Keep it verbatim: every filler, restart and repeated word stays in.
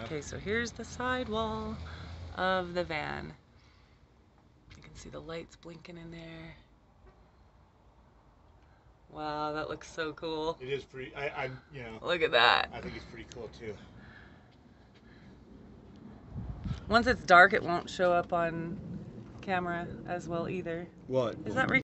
Okay, so here's the sidewall of the van. You can see the lights blinking in there. Wow, that looks so cool. It is pretty, I, I, you know. Look at that. I think it's pretty cool too. Once it's dark, it won't show up on camera as well either. What? Is that right?